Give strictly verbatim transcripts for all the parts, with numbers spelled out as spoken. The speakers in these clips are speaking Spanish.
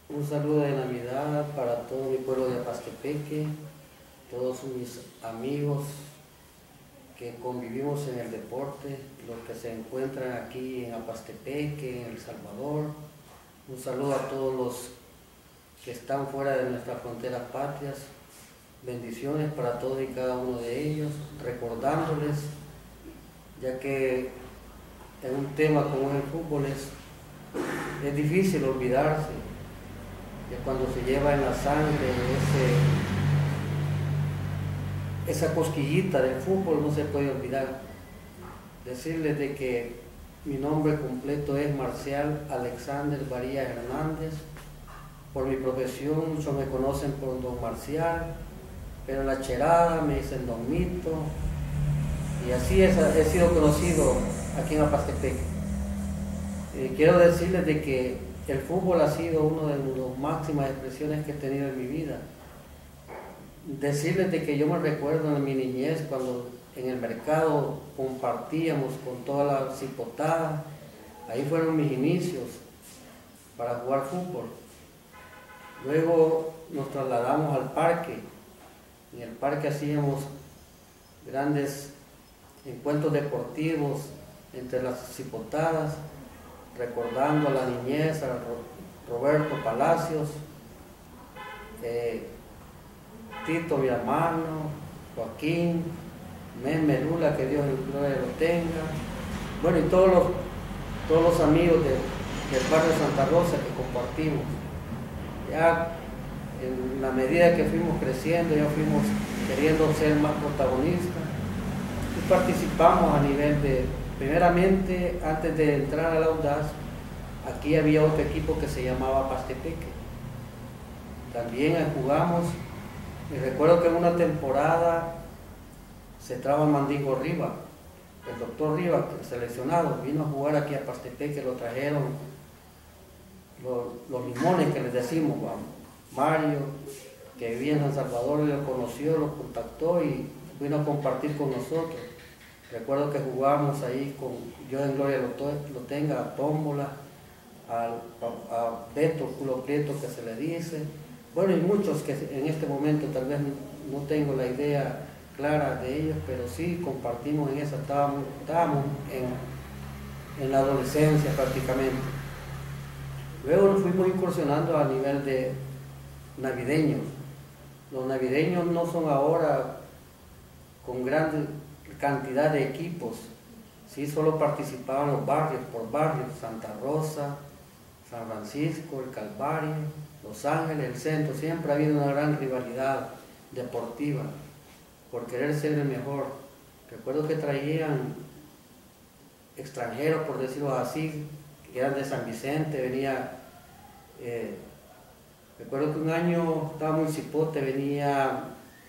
Un saludo de Navidad para todo mi pueblo de Apastepeque, todos mis amigos que convivimos en el deporte, los que se encuentran aquí en Apastepeque, en El Salvador. Un saludo a todos los que están fuera de nuestras fronteras patrias. Bendiciones para todos y cada uno de ellos, recordándoles, ya que en un tema como el fútbol es, es difícil olvidarse, que cuando se lleva en la sangre ese, esa cosquillita del fútbol no se puede olvidar. Decirles de que mi nombre completo es Marcial Alexander Varías Hernández. Por mi profesión muchos me conocen por Don Marcial, pero en la cherada me dicen Don Mito, y así es, he sido conocido aquí en Apastepeque. Eh, quiero decirles de que el fútbol ha sido una de las máximas expresiones que he tenido en mi vida. Decirles de que yo me recuerdo en mi niñez cuando en el mercado compartíamos con todas las cipotadas. Ahí fueron mis inicios para jugar fútbol. Luego nos trasladamos al parque. En el parque hacíamos grandes encuentros deportivos entre las cipotadas, recordando a la niñez, a Roberto Palacios, eh, Tito mi hermano, Joaquín, Meme Lula, que Dios en gloria lo tenga, bueno, y todos los, todos los amigos de, del barrio Santa Rosa que compartimos. Ya en la medida que fuimos creciendo, ya fuimos queriendo ser más protagonistas y participamos a nivel de, primeramente, antes de entrar al Audaz, aquí había otro equipo que se llamaba Apastepeque. También jugamos, y recuerdo que en una temporada se traba Mandingo Riva, el doctor Riva, seleccionado, vino a jugar aquí a Apastepeque, lo trajeron los, los limones que les decimos, vamos. Mario, que vivía en San Salvador, lo conoció, lo contactó y vino a compartir con nosotros. Recuerdo que jugábamos ahí con, yo en gloria lo, lo tenga, a Tómbola, a, a, a Beto, Culo Prieto que se le dice, bueno, y muchos que en este momento tal vez no tengo la idea clara de ellos, pero sí compartimos en esa, estábamos, estábamos en, en la adolescencia prácticamente. Luego nos fuimos incursionando a nivel de navideños. Los navideños no son ahora con gran cantidad de equipos, sí, solo participaban los barrios por barrios, Santa Rosa, San Francisco, el Calvario, Los Ángeles, el centro. Siempre ha habido una gran rivalidad deportiva por querer ser el mejor. Recuerdo que traían extranjeros, por decirlo así, que eran de San Vicente, venía eh, recuerdo que un año estaba muy cipote, venía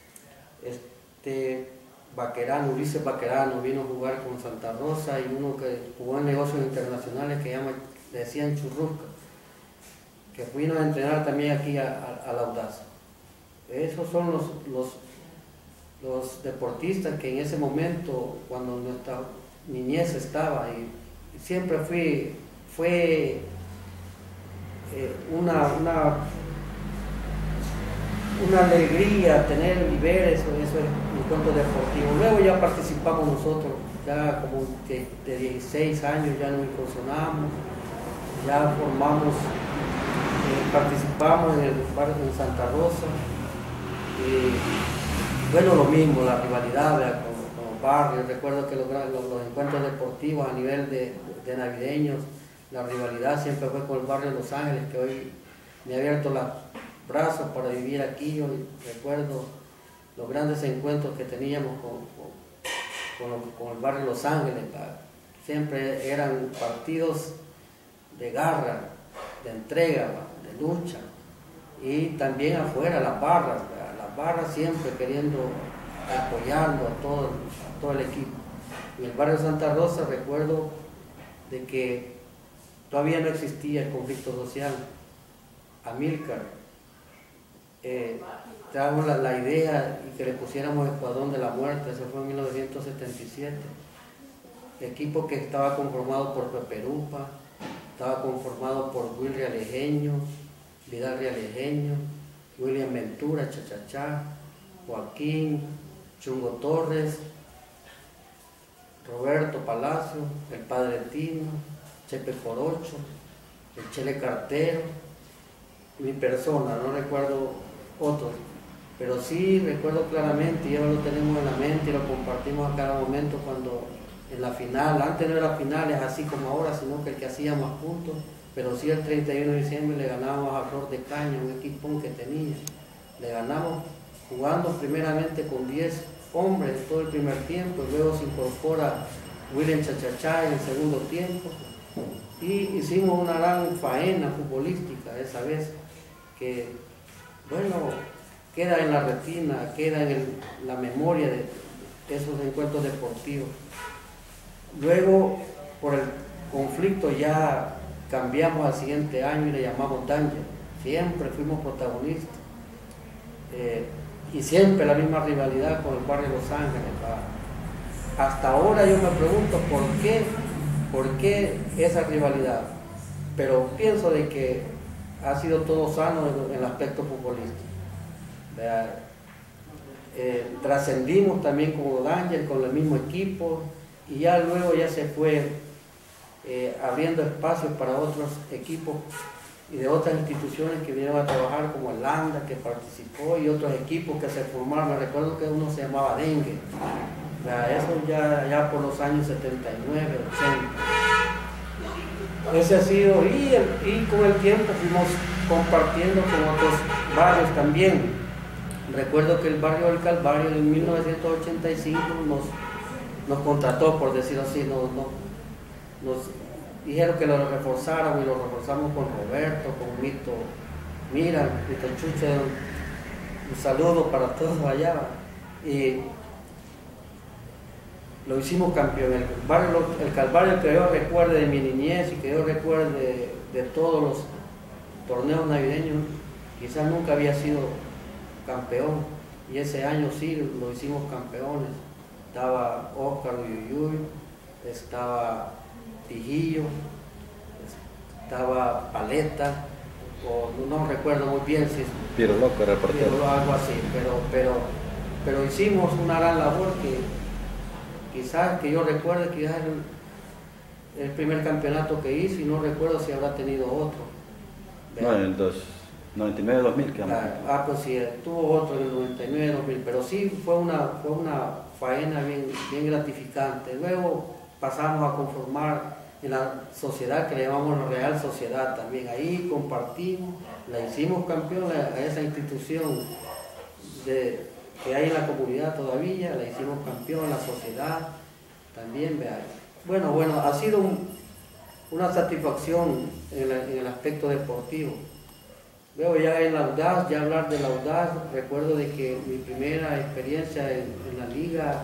este Baquerano, Ulises Baquerano, vino a jugar con Santa Rosa, y uno que jugó en negocios internacionales que llama, le decían Churrusca, que vino a entrenar también aquí a, a, a la Audaz. Esos son los, los, los deportistas que en ese momento, cuando nuestra niñez estaba, y, y siempre fui, fue eh, una, una una alegría tener y ver eso, eso encuentro deportivo. Luego ya participamos nosotros, ya como de, de dieciséis años ya nos incursionamos, ya formamos, eh, participamos en el barrio de Santa Rosa, y bueno, lo mismo, la rivalidad con, con los barrios. Recuerdo que los, los, los encuentros deportivos a nivel de, de navideños, la rivalidad siempre fue con el barrio de Los Ángeles, que hoy me ha abierto la brazos para vivir aquí. Yo recuerdo los grandes encuentros que teníamos con, con, con, con el barrio Los Ángeles. Siempre eran partidos de garra, de entrega, de lucha, y también afuera las barras, las barras siempre queriendo apoyando a todo, a todo el equipo. En el barrio Santa Rosa recuerdo de que todavía no existía el conflicto social. Amílcar Eh, trajo la, la idea y que le pusiéramos Escuadrón de la Muerte. Eso fue en mil novecientos setenta y siete, equipo que estaba conformado por Pepe Rupa, estaba conformado por Wilry Alejeño, Vidal Realejeño, William Ventura, Chachachá, Joaquín, Chungo Torres, Roberto Palacio, el Padre Tino, Chepe Corocho, el Chele Cartero, mi persona, no recuerdo otros, pero sí recuerdo claramente, y ya lo tenemos en la mente y lo compartimos a cada momento cuando en la final, antes no era finales así como ahora, sino que el que hacíamos puntos, pero sí el treinta y uno de diciembre le ganábamos a Flor de Caña, un equipón que tenía, le ganamos jugando primeramente con diez hombres todo el primer tiempo, y luego se incorpora William Chachachá en el segundo tiempo, y hicimos una gran faena futbolística esa vez, que bueno, queda en la retina, queda en el, la memoria de esos encuentros deportivos. Luego, por el conflicto ya cambiamos al siguiente año y le llamamos Danger. Siempre fuimos protagonistas. Eh, y siempre la misma rivalidad con el barrio Los Ángeles. Hasta ahora yo me pregunto por qué, por qué esa rivalidad. Pero pienso de que ha sido todo sano en el aspecto futbolístico. Eh, trascendimos también como Danger, con el mismo equipo, y ya luego ya se fue eh, abriendo espacios para otros equipos y de otras instituciones que vinieron a trabajar, como el Landa, que participó, y otros equipos que se formaron. Me recuerdo que uno se llamaba Dengue, eso ya, ya por los años setenta y nueve, ochenta. Ese ha sido, y, el, y con el tiempo fuimos compartiendo con otros barrios también. Recuerdo que el barrio del Calvario en mil novecientos ochenta y cinco nos, nos contrató, por decirlo así, nos, nos, nos dijeron que lo reforzáramos, y lo reforzamos con Roberto, con Mito, mira, Mito Chucho, un saludo para todos allá, y lo hicimos campeón. El, barrio, el Calvario, que yo recuerde de mi niñez y que yo recuerde de, de todos los torneos navideños, quizás nunca había sido campeón, y ese año sí lo hicimos campeones. Estaba Óscar Uyuyuy, estaba Tijillo, estaba Paleta, o no recuerdo muy bien si Piero Loco era el portero, algo así, pero, pero, pero hicimos una gran labor que quizás que yo recuerde, quizás el, el primer campeonato que hice, y no recuerdo si habrá tenido otro. No, en el noventa y nueve dos mil que Claro. Ah, pues sí, tuvo otro en el noventa y nueve dos mil, pero sí fue una, fue una faena bien, bien gratificante. Luego pasamos a conformar en la sociedad que le llamamos la Real Sociedad también. Ahí compartimos, la hicimos campeón a esa institución de, que hay en la comunidad todavía, la hicimos campeón, la sociedad también. Vea. Bueno, bueno, ha sido un, una satisfacción en, la, en el aspecto deportivo. Luego ya en la Audaz, ya hablar de la Audaz, recuerdo de que mi primera experiencia en, en la liga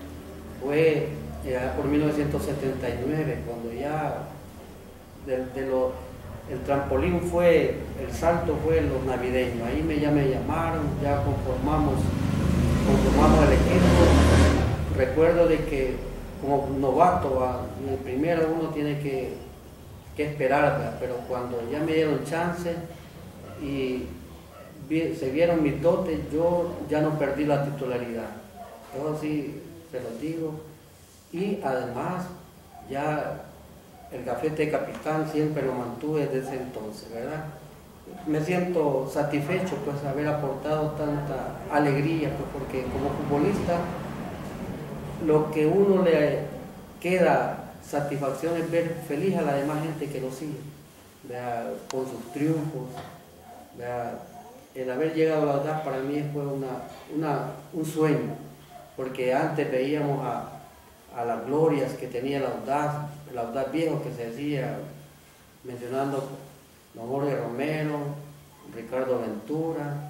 fue eh, por mil novecientos setenta y nueve, cuando ya de, de lo, el trampolín fue, el salto fue los navideños. Ahí me, ya me llamaron, ya conformamos, conformamos el equipo. Recuerdo de que como novato, ¿va? En el primero uno tiene que, que esperar, ¿va? Pero cuando ya me dieron chance y vi, se vieron mis dotes, yo ya no perdí la titularidad. Yo sí se lo digo. Y además ya el gafete de capitán siempre lo mantuve desde ese entonces, ¿verdad? Me siento satisfecho pues haber aportado tanta alegría, pues, porque como futbolista lo que uno le queda satisfacción es ver feliz a la demás gente que lo sigue, ¿verdad? Con sus triunfos, ¿verdad? El haber llegado a la Audaz para mí fue una, una, un sueño, porque antes veíamos a, a las glorias que tenía la Audaz, el Audaz viejo que se decía, mencionando don Jorge Romero, Ricardo Ventura,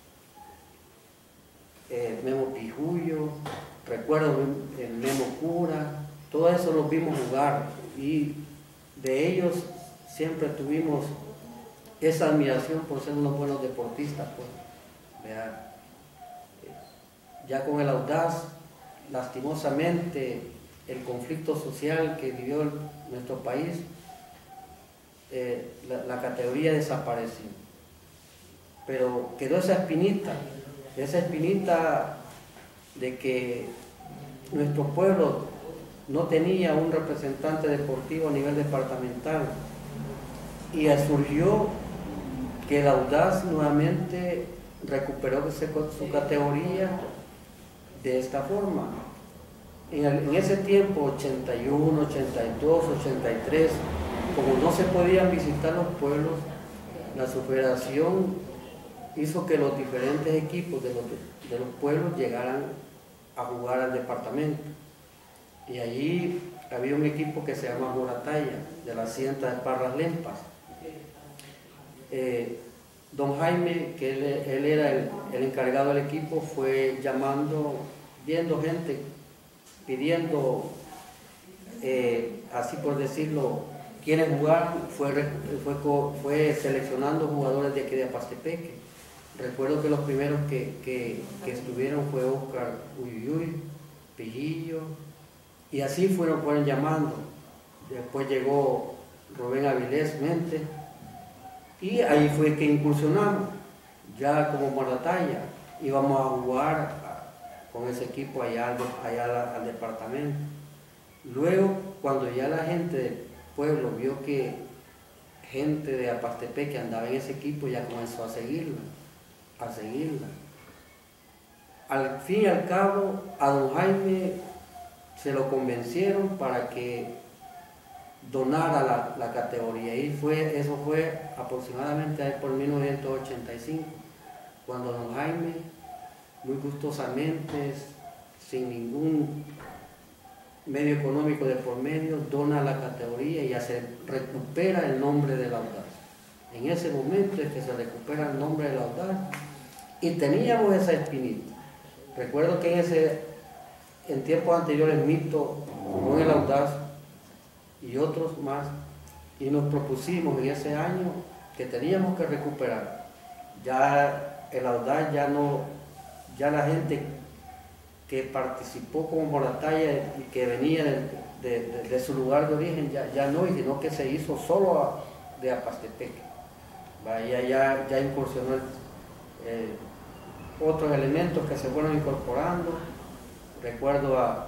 eh, Memo Pijullo, recuerdo el Memo Cura, todo eso los vimos jugar, y de ellos siempre tuvimos esa admiración por ser unos buenos deportistas, pues. ¿Verdad? Ya con el Audaz, lastimosamente, el conflicto social que vivió el, nuestro país, eh, la, la categoría desapareció. pero quedó esa espinita, esa espinita de que nuestro pueblo no tenía un representante deportivo a nivel departamental, y surgió que el Audaz nuevamente recuperó su categoría de esta forma. En, el, en ese tiempo, ochenta y uno, ochenta y dos, ochenta y tres, como no se podían visitar los pueblos, la subfederación hizo que los diferentes equipos de los, de los pueblos llegaran a jugar al departamento. Y allí había un equipo que se llama Moratalla, de la Hacienda de Parras Lempas. Eh, don Jaime, que él, él era el, el encargado del equipo, fue llamando, viendo gente, pidiendo, eh, así por decirlo, quienes jugaron, fue, fue, fue seleccionando jugadores de aquí de Apastepeque. Recuerdo que los primeros que, que, que estuvieron fue Oscar Uyuyuy, Pijillo, y así fueron, fueron llamando. Después llegó Rubén Avilés Mente, y ahí fue que incursionamos, ya como Moratalla, íbamos a jugar a, con ese equipo allá, al, allá al, al departamento. Luego, cuando ya la gente del pueblo vio que gente de Apastepeque andaba en ese equipo, ya comenzó a seguirla, a seguirla. Al fin y al cabo, a don Jaime se lo convencieron para que donara la, la categoría, y fue, eso fue aproximadamente por mil novecientos ochenta y cinco, cuando don Jaime, muy gustosamente, sin ningún medio económico de por medio, dona la categoría y ya se recupera el nombre del Audaz. En ese momento es que se recupera el nombre del Audaz, y teníamos esa espinita. Recuerdo que en, ese, en tiempos anteriores Mito jugó en el Audaz y otros más, y nos propusimos en ese año que teníamos que recuperar. Ya el Audaz, ya no, ya la gente que participó como Moratalla y que venía de, de, de, de su lugar de origen, ya, ya no, sino que se hizo solo a, de Apastepeque. Ya, ya, ya incursionó el, eh, otros elementos que se fueron incorporando. Recuerdo a,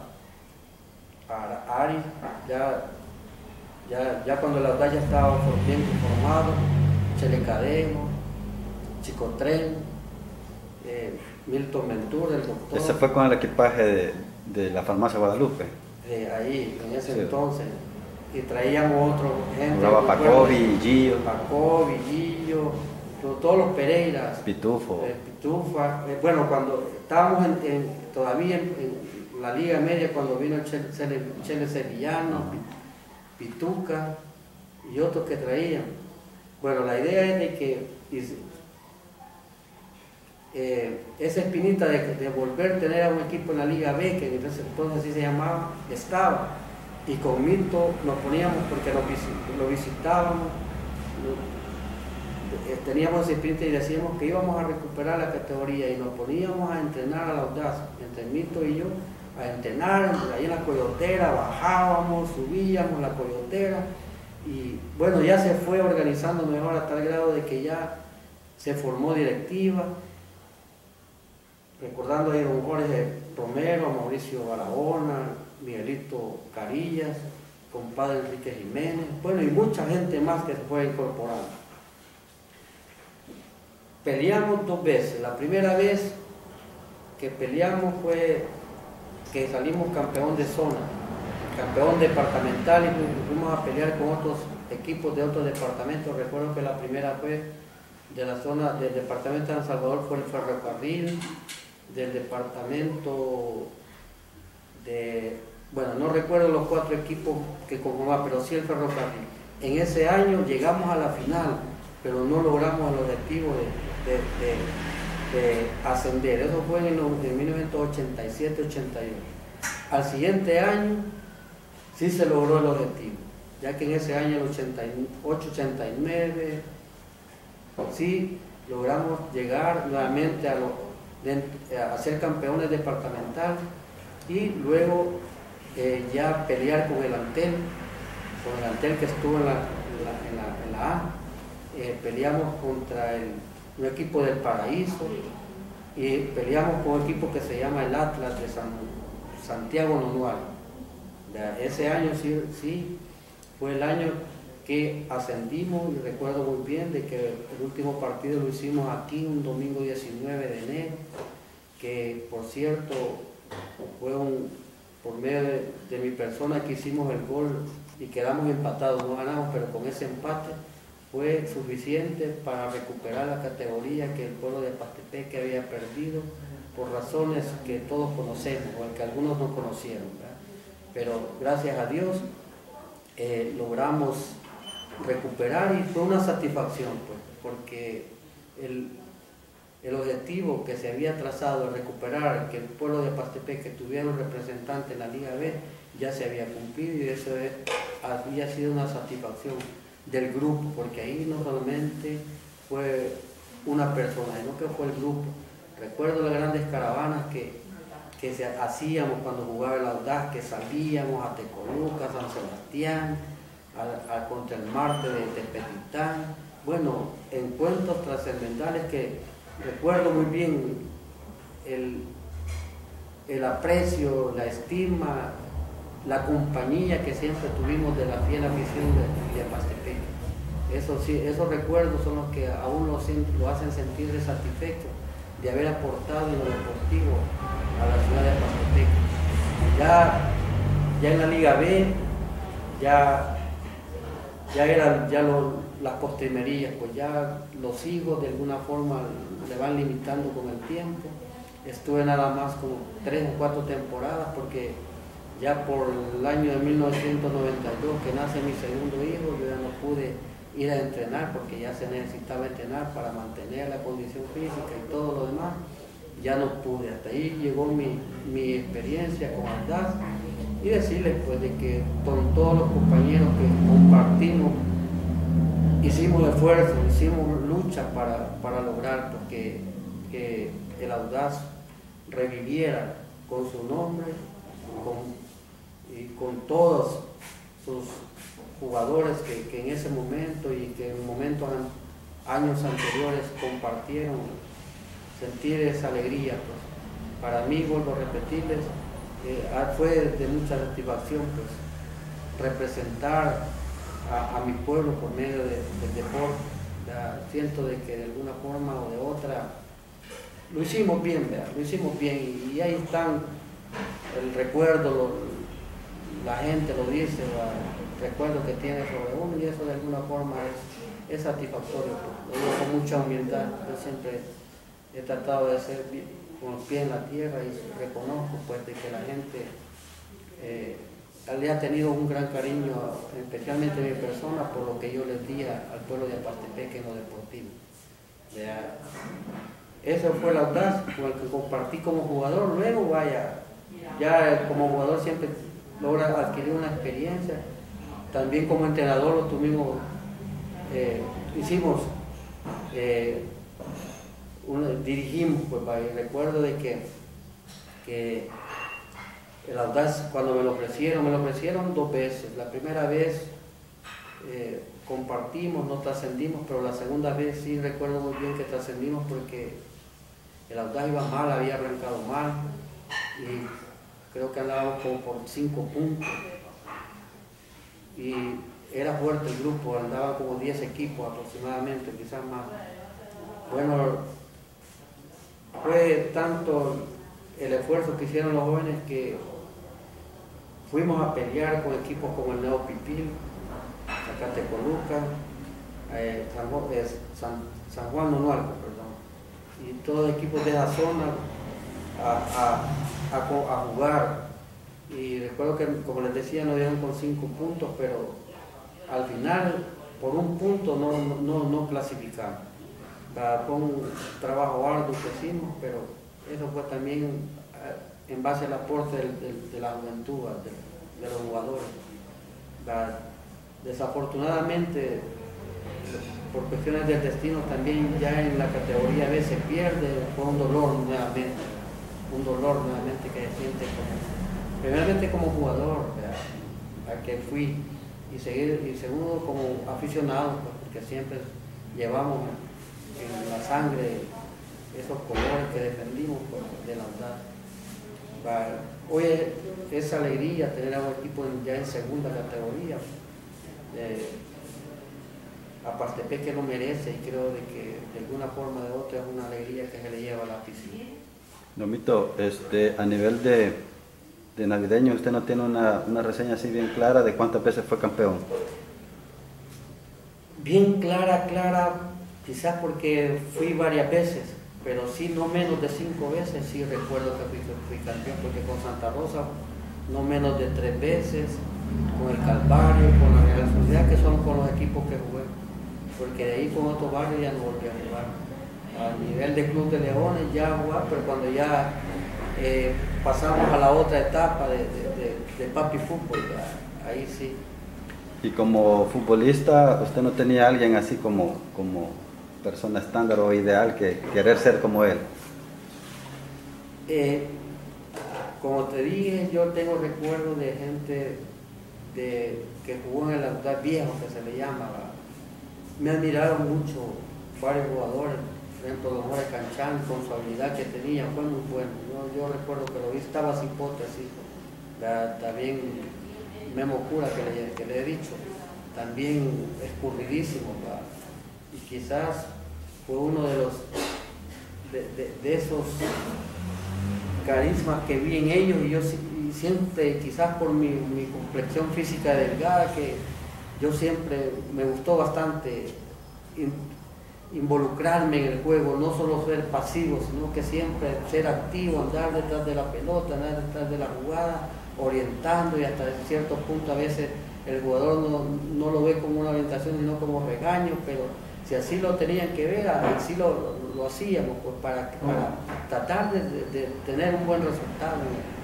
a Ari, ya Ya, ya cuando el Audaz ya estaba bien formado, Chelecademo, Chicotren, eh, Milton Ventura, el doctor. Ese fue con el equipaje de, de la farmacia Guadalupe. Eh, ahí, en ese sí. entonces. Y traíamos otro gente. Jugaba Pacovi, Gillo. Pacovi, Gillo, todos los Pereiras. Pitufo. Eh, Pitufa. Eh, bueno, cuando estábamos en, en, todavía en, en la Liga Media, cuando vino el Chele, Chele, Chele Sevillano, uh-huh. Pituca y otros que traían. Bueno, la idea es de que eh, esa espinita de, de volver a tener a un equipo en la Liga B, que en ese entonces así se llamaba, estaba, y con Mito nos poníamos, porque lo, lo visitábamos, lo, eh, teníamos esa espinita y decíamos que íbamos a recuperar la categoría, y nos poníamos a entrenar al Audaz, entre Mito y yo, a entrenar, ahí en la Coyotera, bajábamos, subíamos la Coyotera, y bueno, ya se fue organizando mejor a tal grado de que ya se formó directiva, recordando ahí a don Jorge Romero, Mauricio Barahona, Miguelito Carillas, compadre Enrique Jiménez, bueno, y mucha gente más que se fue incorporando. Peleamos dos veces. La primera vez que peleamos fue que salimos campeón de zona, campeón departamental, y fuimos a pelear con otros equipos de otros departamentos. Recuerdo que la primera fue de la zona del departamento de San Salvador, fue el ferrocarril, del departamento de, bueno, no recuerdo los cuatro equipos que conformaban, pero sí el ferrocarril. En ese año llegamos a la final, pero no logramos el objetivo de, de, de de ascender. Eso fue en, el, en mil novecientos ochenta y siete ochenta y ocho. Al siguiente año sí se logró el objetivo, ya que en ese año, el ochenta y ocho ochenta y nueve, sí logramos llegar nuevamente a, lo, de, a ser campeones departamentales, y luego eh, ya pelear con el Antel, con el Antel que estuvo en la, en la, en la, en la A. Eh, peleamos contra el un equipo del Paraíso, y peleamos con un equipo que se llama el Atlas de San, Santiago Nonual. Ese año sí, sí fue el año que ascendimos, y recuerdo muy bien de que el último partido lo hicimos aquí un domingo diecinueve de enero, que por cierto fue un, por medio de, de mi persona que hicimos el gol y quedamos empatados, no ganamos, pero con ese empate fue suficiente para recuperar la categoría que el pueblo de Apastepeque había perdido por razones que todos conocemos o que algunos no conocieron, ¿verdad? Pero gracias a Dios eh, logramos recuperar, y fue una satisfacción, pues, porque el, el objetivo que se había trazado de recuperar, que el pueblo de Apastepeque tuviera un representante en la Liga B, ya se había cumplido, y eso es, había sido una satisfacción del grupo, porque ahí no solamente fue una persona, sino que fue el grupo. Recuerdo las grandes caravanas que, que se hacíamos cuando jugaba el Audaz, que salíamos a Tecoluca, San Sebastián, a, a contra el Marte de Tepetitán. Bueno, encuentros trascendentales que recuerdo muy bien el, el aprecio, la estima, la compañía que siempre tuvimos de la fiel afición de, de Apastepeque. Eso sí, esos recuerdos son los que aún lo, lo hacen sentir satisfecho de haber aportado en lo deportivo a la ciudad de Apastepeque. Ya, ya en la Liga B, ya, ya eran ya lo, las postrimerías, pues ya los hijos de alguna forma le van limitando con el tiempo. Estuve nada más como tres o cuatro temporadas, porque ya por el año de mil novecientos noventa y dos, que nace mi segundo hijo, yo ya no pude ir a entrenar, porque ya se necesitaba entrenar para mantener la condición física y todo lo demás. Ya no pude, hasta ahí llegó mi, mi experiencia con Audaz, y decirles pues de que con todos los compañeros que compartimos, hicimos esfuerzo, hicimos lucha para, para lograr pues, que, que el Audaz reviviera con su nombre, con y con todos sus jugadores que, que en ese momento y que en momentos, años anteriores compartieron, sentir esa alegría. Pues, para mí, vuelvo a repetirles, eh, fue de mucha satisfacción pues, representar a, a mi pueblo por medio de, del deporte. Ya, siento de que de alguna forma o de otra lo hicimos bien, ¿verdad? Lo hicimos bien, y, y ahí están el recuerdo, lo, la gente lo dice, el recuerdo que tiene sobre uno, y eso de alguna forma es, es satisfactorio. Lo digo con mucha humildad. Yo siempre he tratado de ser bien, con los pies en la tierra, y reconozco pues de que la gente eh, le ha tenido un gran cariño, especialmente mi persona, por lo que yo les di al pueblo de Apastepeque en lo deportivo. Ya, eso fue el Audaz con el que compartí como jugador. Luego, vaya, ya como jugador siempre logra adquirir una experiencia. También como entrenador lo tuvimos, eh, hicimos, eh, una, dirigimos, pues, y recuerdo de que, que el Audaz, cuando me lo ofrecieron, me lo ofrecieron dos veces. La primera vez eh, compartimos, no trascendimos, pero la segunda vez sí recuerdo muy bien que trascendimos, porque el Audaz iba mal, había arrancado mal, y creo que andábamos como por cinco puntos, y era fuerte el grupo, andaban como diez equipos aproximadamente, quizás más. Bueno, fue tanto el esfuerzo que hicieron los jóvenes que fuimos a pelear con equipos como el Neo Pipil, Zacatecoluca, eh, San, eh, San, San Juan Nonualco, perdón, y todos equipos de esa zona a, a, a, a jugar. Y recuerdo que, como les decía, nos dieron con cinco puntos, pero al final por un punto no, no, no clasificamos. Fue un trabajo arduo que hicimos, pero eso fue también en base al aporte de, de, de la juventud, de, de los jugadores. Desafortunadamente, por cuestiones del destino, también ya en la categoría B se pierde. Fue un dolor nuevamente, un dolor nuevamente que se siente como, primeramente como jugador, ¿verdad?, a que fui, y, seguir, y segundo como aficionado, porque siempre llevamos en la sangre esos colores que defendimos pues, de la verdad. Hoy es alegría tener a un equipo ya en segunda categoría. Eh, a Pastepec que lo merece y creo de que de alguna forma o de otra es una alegría que se le lleva a la piscina. Don Mito, este, a nivel de, de navideño, ¿usted no tiene una, una reseña así bien clara de cuántas veces fue campeón? Bien clara, clara, quizás porque fui varias veces, pero sí no menos de cinco veces, sí recuerdo que fui, fui campeón, porque con Santa Rosa no menos de tres veces, con el Calvario, con la Real Sociedad, que son con los equipos que jugué, porque de ahí con otros barrios ya no volví a jugar. A nivel de Club de Leones ya jugar, pero cuando ya eh, pasamos a la otra etapa de, de, de, de papi fútbol, ya, ahí sí. Y como futbolista, ¿usted no tenía a alguien así como, como persona estándar o ideal que querer ser como él? Eh, como te dije, yo tengo recuerdos de gente de, que jugó en el Audaz Viejo, que se le llama. Me admiraron mucho varios jugadores, por ejemplo, Don Jorge Canchán, con su habilidad que tenía, fue muy bueno. Yo, yo recuerdo que lo vi, estaba sin hipótesis, también Memo Cura, que le, que le he dicho, también escurridísimo, ¿verdad? Y quizás fue uno de los de, de, de esos carismas que vi en ellos, y yo y siempre, quizás por mi, mi complexión física delgada, que yo siempre me gustó bastante in, involucrarme en el juego, no solo ser pasivo, sino que siempre ser activo, andar detrás de la pelota, andar detrás de la jugada, orientando, y hasta cierto punto a veces el jugador no, no lo ve como una orientación, sino como regaño, pero si así lo tenían que ver, así lo, lo, lo hacíamos, pues para, para tratar de, de, de tener un buen resultado.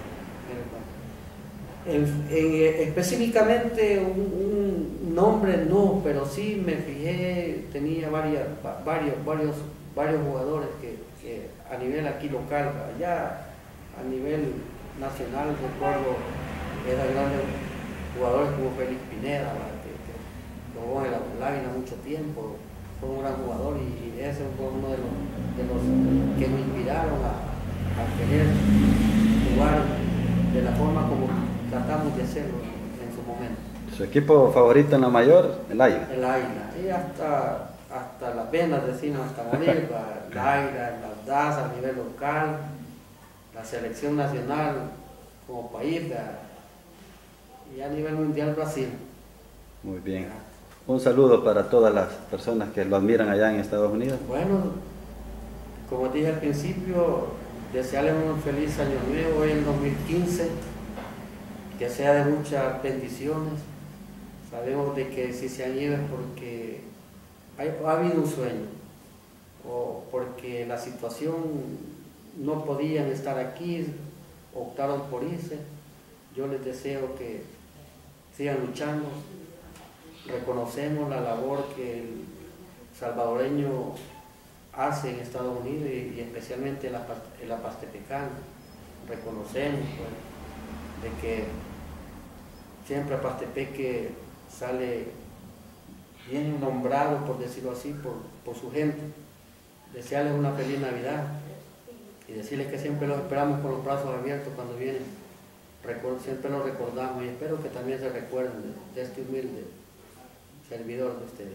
En, en, específicamente un, un nombre no, pero sí me fijé, tenía varias, varios, varios, varios jugadores que, que a nivel aquí local, allá a nivel nacional, recuerdo, eran grandes jugadores como Félix Pineda, que, que jugó en la Lámina mucho tiempo, fue un gran jugador, y, y ese fue uno de los, de los que me inspiraron a, a querer jugar de la forma como tratamos de hacerlo en su momento. ¿Su equipo favorito en la mayor? El Águila. El Águila, y hasta, hasta las venas decimos, hasta morir, el Águila, el Audaz a nivel local, la selección nacional como país, y a nivel mundial Brasil. Muy bien. Un saludo para todas las personas que lo admiran allá en Estados Unidos. Bueno, como dije al principio, desearles un feliz año nuevo en dos mil quince, que sea de muchas bendiciones. Sabemos de que si se han ido es porque hay, ha habido un sueño, o porque la situación no podían estar aquí, optaron por irse. Yo les deseo que sigan luchando. Reconocemos la labor que el salvadoreño hace en Estados Unidos, y, y especialmente el, el apastepecano. Reconocemos pues, de que siempre Apastepeque sale bien nombrado, por decirlo así, por, por su gente. Desearles una feliz Navidad y decirles que siempre los esperamos con los brazos abiertos cuando vienen. Recuerdo, siempre los recordamos, y espero que también se recuerden de, de este humilde servidor de ustedes.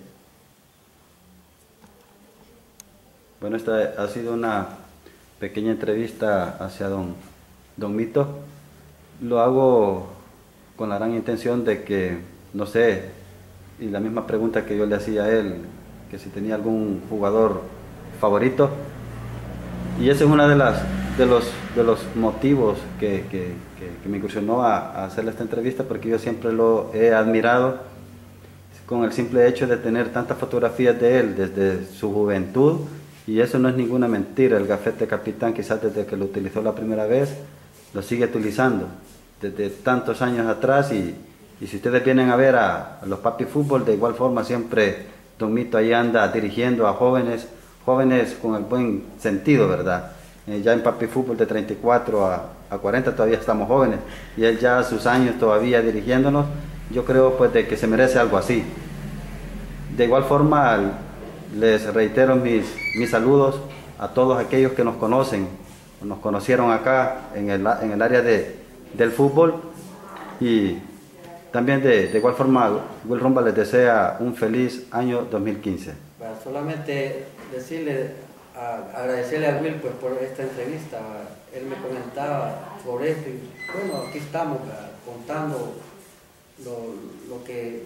Bueno, esta ha sido una pequeña entrevista hacia don, don Mito. Lo hago con la gran intención de que, no sé, y la misma pregunta que yo le hacía a él, que si tenía algún jugador favorito, y ese es uno de, las, de, los, de los motivos que, que, que, que me incursionó a, a hacerle esta entrevista, porque yo siempre lo he admirado con el simple hecho de tener tantas fotografías de él desde su juventud, y eso no es ninguna mentira. El gafete capitán, quizás desde que lo utilizó la primera vez, lo sigue utilizando desde tantos años atrás, y, y si ustedes vienen a ver a, a los papi fútbol, de igual forma siempre don Mito ahí anda dirigiendo a jóvenes, jóvenes con el buen sentido, ¿verdad? Eh, ya en papi fútbol de treinta y cuatro a, a cuarenta todavía estamos jóvenes, y él ya a sus años todavía dirigiéndonos. Yo creo pues de que se merece algo así. De igual forma, les reitero mis, mis saludos a todos aquellos que nos conocen, nos conocieron acá en el, en el área de, del fútbol, y también de, de igual forma Will Rumba les desea un feliz año dos mil quince. Bueno, solamente decirle, a, agradecerle a Will pues, por esta entrevista. Él me comentaba sobre esto y bueno, aquí estamos ¿verdad? Contando lo, lo que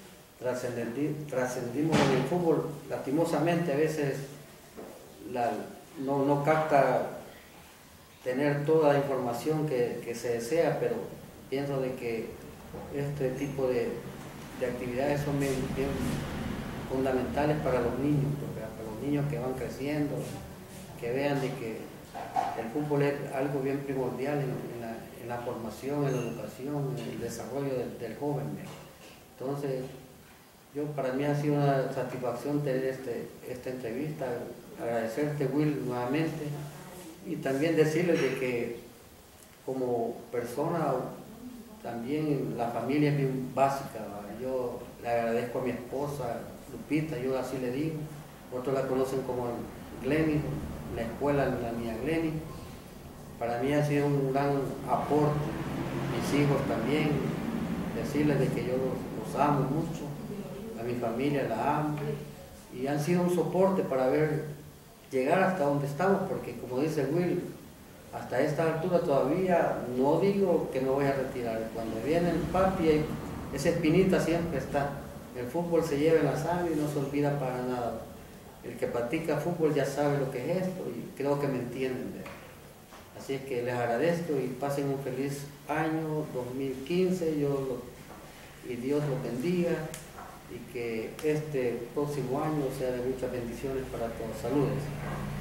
trascendimos en el fútbol. Lastimosamente a veces la, no, no capta tener toda la información que, que se desea, pero pienso de que este tipo de, de actividades son bien, bien fundamentales para los niños, ¿verdad? Para los niños que van creciendo, que vean de que el fútbol es algo bien primordial en, en, la, en la formación, en la educación, en el desarrollo del, del joven. ¿verdad? Entonces, yo para mí ha sido una satisfacción tener este, esta entrevista, agradecerte Will nuevamente y también decirles de que como persona también la familia es bien básica. ¿verdad? Yo le agradezco a mi esposa Lupita, yo así le digo, otros la conocen como Glenny, la escuela la mía Glenny. Para mí ha sido un gran aporte, mis hijos también, decirles de que yo los, los amo mucho, a mi familia la amo, y han sido un soporte para ver llegar hasta donde estamos, porque como dice Will, hasta esta altura todavía no digo que me voy a retirar. Cuando viene el papi, esa espinita siempre está. El fútbol se lleva en la sangre y no se olvida para nada. El que practica fútbol ya sabe lo que es esto y creo que me entienden. ¿verdad? Así es que les agradezco y pasen un feliz año dos mil quince. Yo lo, y Dios los bendiga y que este próximo año sea de muchas bendiciones para todos. Saludos.